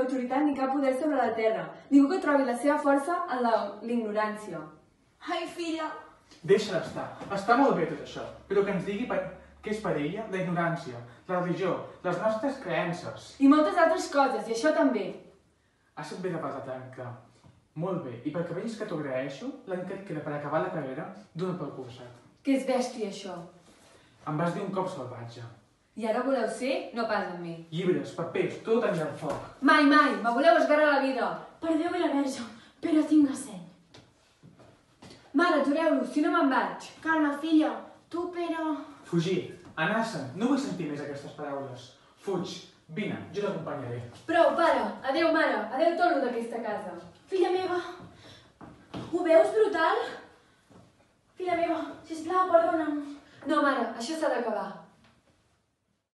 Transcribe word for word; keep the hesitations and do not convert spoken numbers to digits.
autoritat ni cap poder sobre la terra. Ningú que trobi la seva força en l'ignorància. Ai, filla! Deixa d'estar. Està molt bé tot això, però que ens digui per... què és per ella la ignorància, la religió, les nostres creences. I moltes altres coses, i això també. Has fet bé de parlar tant, que... Molt bé, i perquè vegis que t'ho agraeixo, l'any que et queda per acabar la carrera, dona pel cursat. Que és bèstia, això. Em vas dir un cop salvatge. I ara voleu ser? No pas amb mi. Llibres, papers, tot anirà al foc. Mai, mai! Me voleu esgarrar la vida! Per Déu i la Verge, però tinc seny. Mare, atureu-lo, si no me'n vaig. Calma, filla, tu però... Fugir, anar-se'n, no vull sentir més aquestes paraules. Fuig, vine, jo t'acompanyaré. Prou, pare! Adéu, mare! Adéu tot lo d'aquesta casa! Filla meva, ho veus brutal? Filla meva, sisplau, perdona'm. No, mare, això s'ha d'acabar.